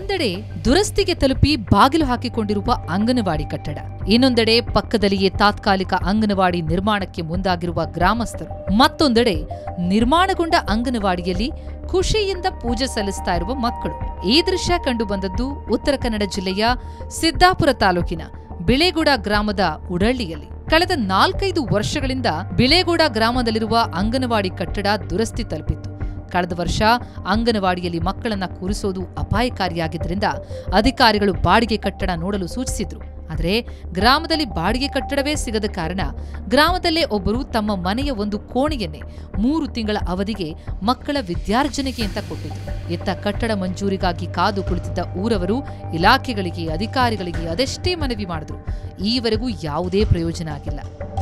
ಒಂದೆಡೆ ದುರಸ್ತಿಗೆ ತಲುಪಿ ಬಾಗಿಲು ಹಾಕಿಕೊಂಡಿರುವ ಅಂಗನವಾಡಿ ಕಟ್ಟಡ, ಇನ್ನೊಂದೆಡೆ ಪಕ್ಕದಲ್ಲಿಯೇ ತಾತ್ಕಾಲಿಕ ಅಂಗನವಾಡಿ ನಿರ್ಮಾಣಕ್ಕೆ ಮುಂದಾಗಿರುವ ಗ್ರಾಮಸ್ಥರು, ಮತ್ತೊಂದೆಡೆ ನಿರ್ಮಾಣಗೊಂಡ ಅಂಗನವಾಡಿಯಲ್ಲಿ ಖುಷಿಯಿಂದ ಪೂಜೆ ಸಲ್ಲಿಸ್ತಾ ಇರುವ ಮಕ್ಕಳು. ಈ ದೃಶ್ಯ ಕಂಡುಬಂದದ್ದು ಉತ್ತರ ಕನ್ನಡ ಜಿಲ್ಲೆಯ ಸಿದ್ದಾಪುರ ತಾಲೂಕಿನ ಬಿಳೇಗೌಡ ಗ್ರಾಮದ ಉಡಳ್ಳಿಯಲ್ಲಿ. ಕಳೆದ 4-5 ವರ್ಷಗಳಿಂದ ಬಿಳೇಗೌಡ ಗ್ರಾಮದಲ್ಲಿರುವ ಅಂಗನವಾಡಿ ಕಟ್ಟಡ ದುರಸ್ತಿ ತಲುಪಿತ್ತು. ಕಳೆದ ವರ್ಷ ಅಂಗನವಾಡಿಯಲ್ಲಿ ಮಕ್ಕಳನ್ನ ಕೂರಿಸೋದು ಅಪಾಯಕಾರಿಯಾಗಿದ್ದರಿಂದ ಅಧಿಕಾರಿಗಳು ಬಾಡಿಗೆ ಕಟ್ಟಡ ನೋಡಲು ಸೂಚಿಸಿದ್ರು. ಆದರೆ ಗ್ರಾಮದಲ್ಲಿ ಬಾಡಿಗೆ ಕಟ್ಟಡವೇ ಸಿಗದ ಕಾರಣ ಗ್ರಾಮದಲ್ಲೇ ಒಬ್ಬರು ತಮ್ಮ ಮನೆಯ ಒಂದು ಕೋಣೆಯನ್ನೇ 3 ತಿಂಗಳ ಅವಧಿಗೆ ಮಕ್ಕಳ ವಿದ್ಯಾರ್ಜನೆಗೆ ಅಂತ ಕೊಟ್ಟಿದ್ರು. ಇತ್ತ ಕಟ್ಟಡ ಮಂಜೂರಿಗಾಗಿ ಕಾದು ಕುಳಿತಿದ್ದ ಊರವರು ಇಲಾಖೆಗಳಿಗೆ, ಅಧಿಕಾರಿಗಳಿಗೆ ಅದೆಷ್ಟೇ ಮನವಿ ಮಾಡಿದ್ರು, ಈವರೆಗೂ ಯಾವುದೇ ಪ್ರಯೋಜನ ಆಗಿಲ್ಲ.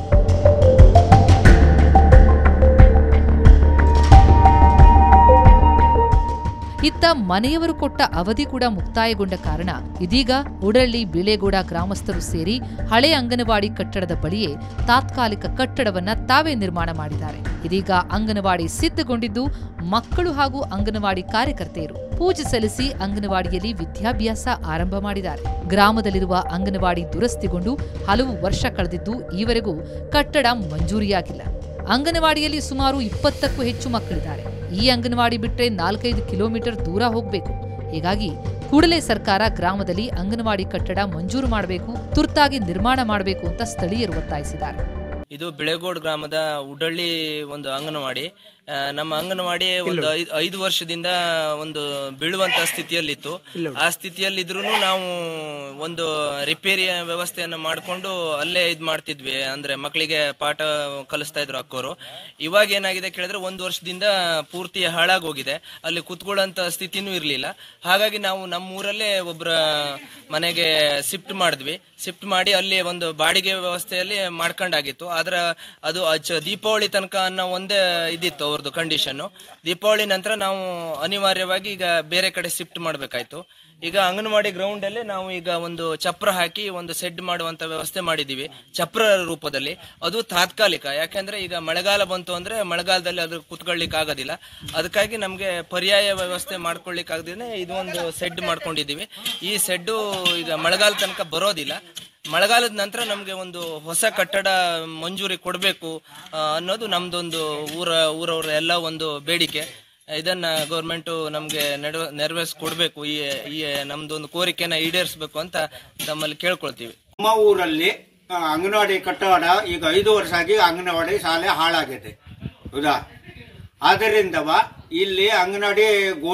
ಇತ್ತ ಮನೆಯವರು ಕೊಟ್ಟ ಅವಧಿ ಕೂಡ ಮುಕ್ತಾಯಗೊಂಡ ಕಾರಣ ಇದೀಗ ಉಡಳ್ಳಿ ಬಿಳೇಗೌಡ ಗ್ರಾಮಸ್ಥರು ಸೇರಿ ಹಳೆ ಅಂಗನವಾಡಿ ಕಟ್ಟಡದ ಬಳಿಯೇ ತಾತ್ಕಾಲಿಕ ಕಟ್ಟಡವನ್ನ ತಾವೇ ನಿರ್ಮಾಣ ಮಾಡಿದ್ದಾರೆ. ಇದೀಗ ಅಂಗನವಾಡಿ ಸಿದ್ಧಗೊಂಡಿದ್ದು ಮಕ್ಕಳು ಹಾಗೂ ಅಂಗನವಾಡಿ ಕಾರ್ಯಕರ್ತೆಯರು ಪೂಜೆ ಸಲ್ಲಿಸಿ ಅಂಗನವಾಡಿಯಲ್ಲಿ ವಿದ್ಯಾಭ್ಯಾಸ ಆರಂಭ ಮಾಡಿದ್ದಾರೆ. ಗ್ರಾಮದಲ್ಲಿರುವ ಅಂಗನವಾಡಿ ದುರಸ್ತಿಗೊಂಡು ಹಲವು ವರ್ಷ ಕಳೆದಿದ್ದು ಈವರೆಗೂ ಕಟ್ಟಡ ಮಂಜೂರಿಯಾಗಿಲ್ಲ. ಅಂಗನವಾಡಿಯಲ್ಲಿ ಸುಮಾರು 20ಕ್ಕೂ ಹೆಚ್ಚು ಮಕ್ಕಳಿದ್ದಾರೆ. ಈ ಅಂಗನವಾಡಿ ಬಿಟ್ಟರೆ 4-5 ಕಿಲೋಮೀಟರ್ ದೂರ ಹೋಗಬೇಕು. ಹೀಗಾಗಿ ಕೂಡಲೇ ಸರ್ಕಾರ ಗ್ರಾಮದಲ್ಲಿ ಅಂಗನವಾಡಿ ಕಟ್ಟಡ ಮಂಜೂರು ಮಾಡಬೇಕು, ತುರ್ತಾಗಿ ನಿರ್ಮಾಣ ಮಾಡಬೇಕು ಅಂತ ಸ್ಥಳೀಯರು ಒತ್ತಾಯಿಸಿದ್ದಾರೆ. ಇದು ಬಿಳೇಗೌಡ ಗ್ರಾಮದ ಉಡಳ್ಳಿ ಒಂದು ಅಂಗನವಾಡಿ. ನಮ್ಮ ಅಂಗನವಾಡಿ ಒಂದು 5 ವರ್ಷದಿಂದ ಒಂದು ಬೀಳುವಂತ ಸ್ಥಿತಿಯಲ್ಲಿತ್ತು. ಆ ಸ್ಥಿತಿಯಲ್ಲಿದ್ರು ನಾವು ಒಂದು ರಿಪೇರಿಯ ವ್ಯವಸ್ಥೆಯನ್ನು ಮಾಡಿಕೊಂಡು ಅಲ್ಲೇ ಇದ್ ಮಾಡ್ತಿದ್ವಿ. ಅಂದ್ರೆ ಮಕ್ಕಳಿಗೆ ಪಾಠ ಕಲಿಸ್ತಾ ಇದ್ರು ಅಕ್ಕೋರು. ಇವಾಗ ಏನಾಗಿದೆ ಕೇಳಿದ್ರೆ 1 ವರ್ಷದಿಂದ ಪೂರ್ತಿ ಹಾಳಾಗೋಗಿದೆ. ಅಲ್ಲಿ ಕುತ್ಕೊಳ್ಳೋಂತ ಸ್ಥಿತಿನೂ ಇರ್ಲಿಲ್ಲ. ಹಾಗಾಗಿ ನಾವು ನಮ್ಮ ಊರಲ್ಲೇ ಒಬ್ಬರ ಮನೆಗೆ ಶಿಫ್ಟ್ ಮಾಡಿದ್ವಿ. ಶಿಫ್ಟ್ ಮಾಡಿ ಅಲ್ಲಿ ಒಂದು ಬಾಡಿಗೆ ವ್ಯವಸ್ಥೆಯಲ್ಲಿ ಮಾಡ್ಕೊಂಡಾಗಿತ್ತು. ಆದ್ರೆ ಅದು ದೀಪಾವಳಿ ತನಕ ಅನ್ನೋ ಒಂದೇ ಇದಿತ್ತು ಅವ್ರದ್ದು ಕಂಡೀಷನ್. ದೀಪಾವಳಿ ನಂತರ ನಾವು ಅನಿವಾರ್ಯವಾಗಿ ಈಗ ಬೇರೆ ಕಡೆ ಶಿಫ್ಟ್ ಮಾಡ್ಬೇಕಾಯ್ತು. ಈಗ ಅಂಗನವಾಡಿ ಗ್ರೌಂಡ್ ಅಲ್ಲಿ ನಾವು ಈಗ ಒಂದು ಚಪ್ರ ಹಾಕಿ ಒಂದು ಸೆಡ್ ಮಾಡುವಂತ ವ್ಯವಸ್ಥೆ ಮಾಡಿದೀವಿ, ಚಪ್ರ ರೂಪದಲ್ಲಿ. ಅದು ತಾತ್ಕಾಲಿಕ, ಯಾಕಂದ್ರೆ ಈಗ ಮಳೆಗಾಲ ಬಂತು ಅಂದ್ರೆ ಮಳೆಗಾಲದಲ್ಲಿ ಅದು ಕುತ್ಕೊಳ್ಳಿಕ್ ಆಗೋದಿಲ್ಲ. ಅದಕ್ಕಾಗಿ ನಮ್ಗೆ ಪರ್ಯಾಯ ವ್ಯವಸ್ಥೆ ಮಾಡ್ಕೊಳ್ಳಿಕ್ ಆಗದೇನೆ ಇದು ಒಂದು ಸೆಡ್ ಮಾಡ್ಕೊಂಡಿದೀವಿ. ಈ ಸೆಡ್ ಈಗ ಮಳೆಗಾಲ ತನಕ ಬರೋದಿಲ್ಲ. ಮಳೆಗಾಲದ ನಂತರ ನಮ್ಗೆ ಒಂದು ಹೊಸ ಕಟ್ಟಡ ಮಂಜೂರಿ ಕೊಡಬೇಕು ಅನ್ನೋದು ನಮ್ದೊಂದು ಊರವರ ಎಲ್ಲ ಒಂದು ಬೇಡಿಕೆ. ಇದನ್ನ ಗೌರ್ಮೆಂಟ್ ನಮ್ಗೆ ನೆರವೇರಿಸಿಕೊಡ್ಬೇಕು. ಈ ನಮ್ದೊಂದು ಕೋರಿಕೆನ ಈಡೇರಿಸಬೇಕು ಅಂತ ತಮ್ಮಲ್ಲಿ ಕೇಳ್ಕೊಳ್ತೀವಿ. ನಮ್ಮ ಊರಲ್ಲಿ ಅಂಗನವಾಡಿ ಕಟ್ಟಡ ಈಗ 5 ವರ್ಷ ಆಗಿ ಅಂಗನವಾಡಿ ಶಾಲೆ ಹಾಳಾಗಿದೆ. ಹೌದಾ? ಆದ್ದರಿಂದ ಇಲ್ಲಿ ಅಂಗನವಾಡಿ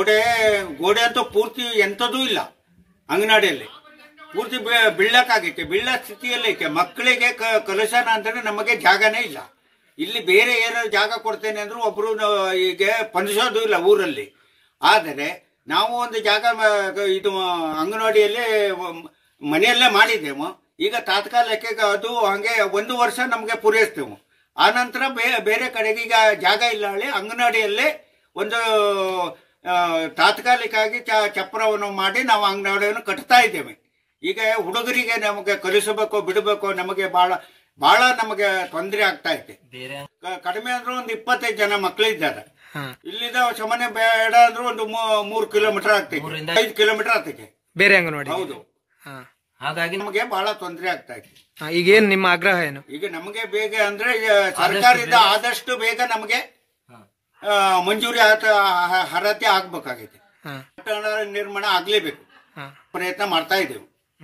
ಗೋಡೆ ಅಂತೂ ಪೂರ್ತಿ ಎಂಥದೂ ಇಲ್ಲ. ಅಂಗನವಾಡಿಯಲ್ಲಿ ಪೂರ್ತಿ ಬೀಳಕ್ಕಾಗೈತೆ, ಬೀಳ ಸ್ಥಿತಿಯಲ್ಲಿ ಐತೆ. ಮಕ್ಕಳಿಗೆ ಕಲಿಸೋಣ ಅಂದ್ರೆ ನಮಗೆ ಜಾಗನೇ ಇಲ್ಲ. ಇಲ್ಲಿ ಬೇರೆ ಏನಾದ್ರು ಜಾಗ ಕೊಡ್ತೇನೆ ಅಂದ್ರೂ ಒಬ್ರು ಈಗ ಪಂದಿಸೋದು ಇಲ್ಲ ಊರಲ್ಲಿ. ಆದರೆ ನಾವು ಒಂದು ಜಾಗ ಇದು ಅಂಗನವಾಡಿಯಲ್ಲಿ ಮನೆಯಲ್ಲೇ ಮಾಡಿದ್ದೆವು. ಈಗ ತಾತ್ಕಾಲಿಕ ಅದು ಹಂಗೆ 1 ವರ್ಷ ನಮಗೆ ಪೂರೈಸ್ತೇವೆ. ಆನಂತರ ಬೇರೆ ಕಡೆಗೆ ಈಗ ಜಾಗ ಇಲ್ಲ ಹೇಳಿ ಅಂಗನವಾಡಿಯಲ್ಲೇ ಒಂದು ತಾತ್ಕಾಲಿಕವಾಗಿ ಚಪ್ರವನ್ನು ಮಾಡಿ ನಾವು ಅಂಗನವಾಡಿಯನ್ನು ಕಟ್ತಾ ಇದ್ದೇವೆ. ಈಗ ಹುಡುಗರಿಗೆ ನಮಗೆ ಕಲಿಸಬೇಕು ಬಿಡಬೇಕು, ನಮಗೆ ಬಹಳ ನಮಗೆ ತೊಂದರೆ ಆಗ್ತಾ ಐತೆ. ಕಡಿಮೆ ಅಂದ್ರೆ ಒಂದು 25 ಜನ ಮಕ್ಕಳಿದ್ದಾರೆ. ಇಲ್ಲಿಂದ ಸಾಮಾನ್ಯ ಬೇಡ ಅಂದ್ರೆ ಒಂದು 3 ಕಿಲೋಮೀಟರ್ ಆಗ್ತೈತೆ, 5 ಕಿಲೋಮೀಟರ್ ಆಗ್ತೈತೆ ಬೇರೆ ಅಂಗನವಾಡಿ. ಹೌದು, ಹಾಗಾಗಿ ನಮಗೆ ಬಹಳ ತೊಂದರೆ ಆಗ್ತಾ ಇದೆ. ಈಗ ಏನ್ ನಿಮ್ಮ ಆಗ್ರಹ ಏನು? ಈಗ ನಮಗೆ ಬೇಗ ಅಂದ್ರೆ ಸರ್ಕಾರದಿಂದ ಆದಷ್ಟು ಬೇಗ ನಮಗೆ ಮಂಜೂರಿ ಅರ್ಹತೆ ಆಗ್ಬೇಕಾಗೈತೆ. ನಿರ್ಮಾಣ ಆಗ್ಲೇಬೇಕು, ಪ್ರಯತ್ನ ಮಾಡ್ತಾ ಇದ್ದೇವೆ.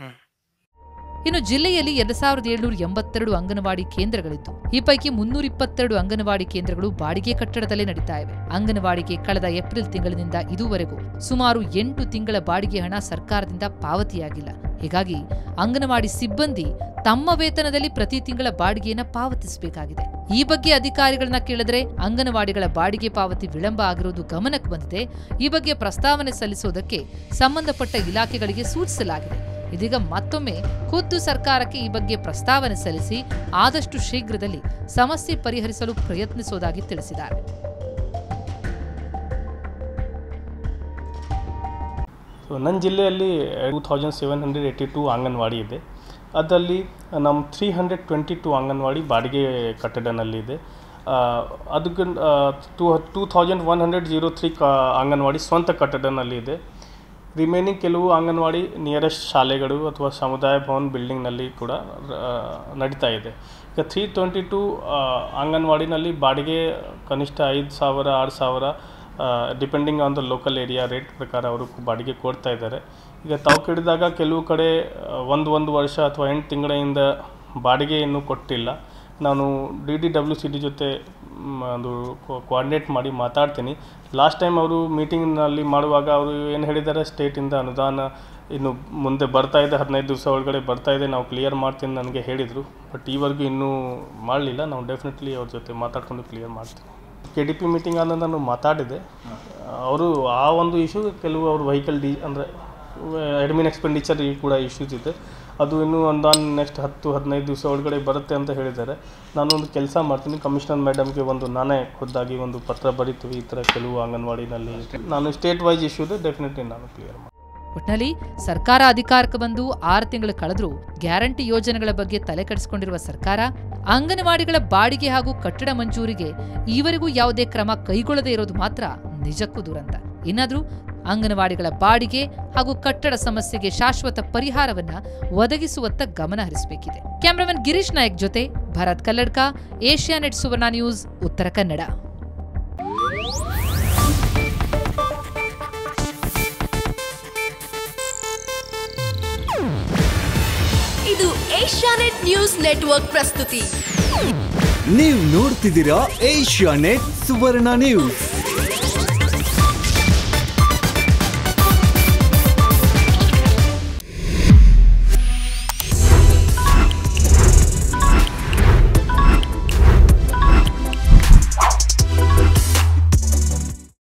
ಇನ್ನು ಜಿಲ್ಲೆಯಲ್ಲಿ 2782 ಅಂಗನವಾಡಿ ಕೇಂದ್ರಗಳಿದ್ದು ಈ ಪೈಕಿ 322 ಅಂಗನವಾಡಿ ಕೇಂದ್ರಗಳು ಬಾಡಿಗೆ ಕಟ್ಟಡದಲ್ಲೇ ನಡೀತಾ ಇವೆ. ಅಂಗನವಾಡಿಗೆ ಕಳೆದ ಏಪ್ರಿಲ್ ತಿಂಗಳಿನಿಂದ ಇದುವರೆಗೂ ಸುಮಾರು 8 ತಿಂಗಳ ಬಾಡಿಗೆ ಹಣ ಸರ್ಕಾರದಿಂದ ಪಾವತಿಯಾಗಿಲ್ಲ. ಹೀಗಾಗಿ ಅಂಗನವಾಡಿ ಸಿಬ್ಬಂದಿ ತಮ್ಮ ವೇತನದಲ್ಲಿ ಪ್ರತಿ ತಿಂಗಳ ಬಾಡಿಗೆಯನ್ನು ಪಾವತಿಸಬೇಕಾಗಿದೆ. ಈ ಬಗ್ಗೆ ಅಧಿಕಾರಿಗಳನ್ನ ಕೇಳಿದ್ರೆ ಅಂಗನವಾಡಿಗಳ ಬಾಡಿಗೆ ಪಾವತಿ ವಿಳಂಬ ಆಗಿರುವುದು ಗಮನಕ್ಕೆ ಬಂದಿದೆ. ಈ ಬಗ್ಗೆ ಪ್ರಸ್ತಾವನೆ ಸಲ್ಲಿಸುವುದಕ್ಕೆ ಸಂಬಂಧಪಟ್ಟ ಇಲಾಖೆಗಳಿಗೆ ಸೂಚಿಸಲಾಗಿದೆ. ಇದೀಗ ಮತ್ತೊಮ್ಮೆ ಖುದ್ದು ಸರ್ಕಾರಕ್ಕೆ ಈ ಬಗ್ಗೆ ಪ್ರಸ್ತಾವನೆ ಸಲ್ಲಿಸಿ ಆದಷ್ಟು ಶೀಘ್ರದಲ್ಲಿ ಸಮಸ್ಯೆ ಪರಿಹರಿಸಲು ಪ್ರಯತ್ನಿಸುವುದಾಗಿ ತಿಳಿಸಿದ್ದಾರೆ. ನನ್ನ ಜಿಲ್ಲೆಯಲ್ಲಿ 2782 ಅಂಗನವಾಡಿ ಇದೆ. ಅದರಲ್ಲಿ ನಮ್ಮ 322 ಅಂಗನವಾಡಿ ಬಾಡಿಗೆ ಕಟ್ಟಡದಲ್ಲಿದೆ. ಅದಕ್ಕೆ 2103 ಅಂಗನವಾಡಿ ಸ್ವಂತ ಕಟ್ಟಡದಲ್ಲಿದೆ. ರಿಮೈನಿಂಗ್ ಕೆಲವು ಅಂಗನವಾಡಿ ನಿಯರೆಸ್ಟ್ ಶಾಲೆಗಳು ಅಥವಾ ಸಮುದಾಯ ಭವನ ಬಿಲ್ಡಿಂಗ್ನಲ್ಲಿ ಕೂಡ ನಡೀತಾ ಇದೆ. ಈಗ 322 ಅಂಗನವಾಡಿನಲ್ಲಿ ಬಾಡಿಗೆ ಕನಿಷ್ಠ 5,000 6,000 depending on the local area rate ಪ್ರಕಾರ ಅವರು ಬಾಡಿಗೆ ಕೊಡ್ತಾ ಇದ್ದಾರೆ. ಈಗ ತಾವು ಕೇಳಿದಾಗ ಕೆಲವು ಕಡೆ ಒಂದು ವರ್ಷ ಅಥವಾ 8 ತಿಂಗಳಿಂದ ಬಾಡಿಗೆ ಇನ್ನೂ ಕೊಟ್ಟಿಲ್ಲ. ನಾನು DDWCD ಜೊತೆ ಅದು ಕೋಆರ್ಡಿನೇಟ್ ಮಾಡಿ ಮಾತಾಡ್ತೀನಿ. ಲಾಸ್ಟ್ ಟೈಮ್ ಅವರು ಮೀಟಿಂಗ್ನಲ್ಲಿ ಮಾಡುವಾಗ ಅವರು ಏನು ಹೇಳಿದ್ದಾರೆ, ಸ್ಟೇಟಿಂದ ಅನುದಾನ ಇನ್ನು ಮುಂದೆ ಬರ್ತಾ ಇದೆ, 15 ದಿವಸ ಒಳಗಡೆ ಬರ್ತಾ ಇದೆ, ನಾವು ಕ್ಲಿಯರ್ ಮಾಡ್ತೀನಿ ನನಗೆ ಹೇಳಿದರು. ಬಟ್ ಈವರೆಗೂ ಇನ್ನೂ ಮಾಡಲಿಲ್ಲ. ನಾವು ಡೆಫಿನೆಟ್ಲಿ ಅವ್ರ ಜೊತೆ ಮಾತಾಡ್ಕೊಂಡು ಕ್ಲಿಯರ್ ಮಾಡ್ತೀವಿ. KDP ಮೀಟಿಂಗ್ ಆದ ನಾನು ಮಾತಾಡಿದೆ. ಅವರು ಆ ಒಂದು ಇಶ್ಯೂ ಕೆಲವು ಅವ್ರ ವೆಹಿಕಲ್ ಅಂದರೆ ಅಡ್ಮಿನ್ ಎಕ್ಸ್ಪೆಂಡಿಚರ್ ಕೂಡ ಇಶ್ಯೂಸ್ ಇದೆ. ಅದು ಇನ್ನೂ ನೆಕ್ಸ್ಟ್ 10-15 ದಿವಸ ಒಳಗಡೆ ಬರುತ್ತೆ ಅಂತ ಹೇಳಿದ್ದಾರೆ. ನಾನೊಂದು ಕೆಲಸ ಮಾಡ್ತೀನಿ, ಕಮಿಷನರ್ ಮೇಡಮ್ಗೆ ನಾನೇ ಖುದ್ದಾಗಿ ಒಂದು ಪತ್ರ ಬರೀತೀವಿ, ಈ ಥರ ಕೆಲವು ಅಂಗನವಾಡಿನಲ್ಲಿ ನಾನು ಸ್ಟೇಟ್ ವೈಸ್ ಇಶ್ಯೂದು ಡೆಫಿನೆಟ್ಲಿ ನಾನು ಕ್ಲಿಯರ್ ಮಾಡ್ತೀನಿ. ಒಟ್ನಲ್ಲಿ ಸರ್ಕಾರ ಅಧಿಕಾರಕ್ಕೆ ಬಂದು 6 ತಿಂಗಳು ಕಳೆದ್ರೂ ಗ್ಯಾರಂಟಿ ಯೋಜನೆಗಳ ಬಗ್ಗೆ ತಲೆ ಕೆಡಿಸಿಕೊಂಡಿರುವ ಸರ್ಕಾರ ಅಂಗನವಾಡಿಗಳ ಬಾಡಿಗೆ ಹಾಗೂ ಕಟ್ಟಡ ಮಂಜೂರಿಗೆ ಈವರೆಗೂ ಯಾವುದೇ ಕ್ರಮ ಕೈಗೊಳ್ಳದೇ ಇರೋದು ಮಾತ್ರ ನಿಜಕ್ಕೂ ದುರಂತ. ಇನ್ನಾದ್ರೂ ಅಂಗನವಾಡಿಗಳ ಬಾಡಿಗೆ ಹಾಗೂ ಕಟ್ಟಡ ಸಮಸ್ಯೆಗೆ ಶಾಶ್ವತ ಪರಿಹಾರವನ್ನ ಒದಗಿಸುವತ್ತ ಗಮನ ಹರಿಸಬೇಕಿದೆ. ಕ್ಯಾಮರಾಮನ್ ಗಿರೀಶ್ ನಾಯಕ್ ಜೊತೆ ಭರತ್ ಕಲ್ಲಡ್ಕ, ಏಷ್ಯಾನೆಟ್ ಸುವರ್ಣ ನ್ಯೂಸ್, ಉತ್ತರ ಕನ್ನಡ. ಇದು ಏಷ್ಯಾನೆಟ್ ನ್ಯೂಸ್ ನೆಟ್ವರ್ಕ್ ಪ್ರಸ್ತುತಿ. ನೀವು ನೋಡ್ತಿದ್ದೀರಾ ಏಷ್ಯಾನೆಟ್ ಸುವರ್ಣ ನ್ಯೂಸ್.